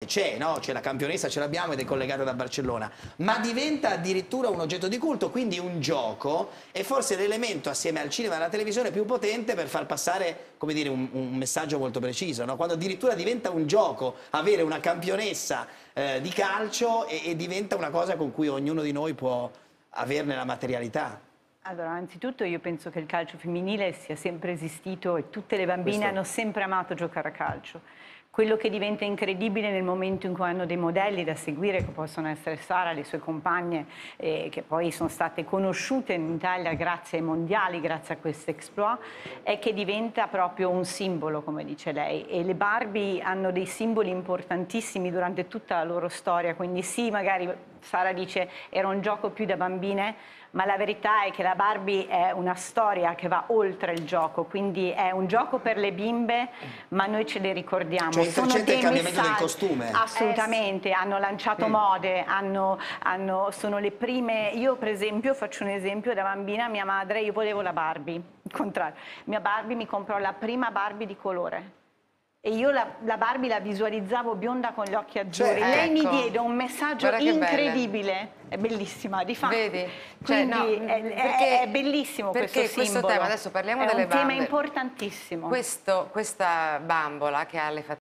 c'è, no? C'è la campionessa, ce l'abbiamo ed è collegata da Barcellona, ma diventa addirittura un oggetto di culto, quindi un gioco è forse l'elemento assieme al cinema e alla televisione più potente per far passare, come dire, un messaggio molto preciso, no? Quando addirittura diventa un gioco avere una campionessa di calcio e diventa una cosa con cui ognuno di noi può averne la materialità. Allora, anzitutto io penso che il calcio femminile sia sempre esistito e tutte le bambine hanno sempre amato giocare a calcio. Quello che diventa incredibile nel momento in cui hanno dei modelli da seguire, che possono essere Sara, le sue compagne, che poi sono state conosciute in Italia grazie ai mondiali, grazie a questo exploit, è che diventa proprio un simbolo, come dice lei. E le Barbie hanno dei simboli importantissimi durante tutta la loro storia, quindi sì, magari Sara dice era un gioco più da bambine, ma la verità è che la Barbie è una storia che va oltre il gioco, quindi è un gioco per le bimbe, ma noi ce le ricordiamo. Cioè intercetta il cambiamento del costume. Assolutamente, hanno lanciato mode, sono le prime. Io per esempio faccio un esempio: da bambina mia madre, io volevo la Barbie, il contrario, mia Barbie mi comprò la prima Barbie di colore. E io la Barbie la visualizzavo bionda con gli occhi azzurri. Cioè, lei mi ecco, diede un messaggio incredibile. È bellissima, di fatto. Vedi? Cioè, quindi no, è bellissimo questo simbolo. Questo tema, adesso parliamo delle bambole. È un tema importantissimo. Questa bambola che ha le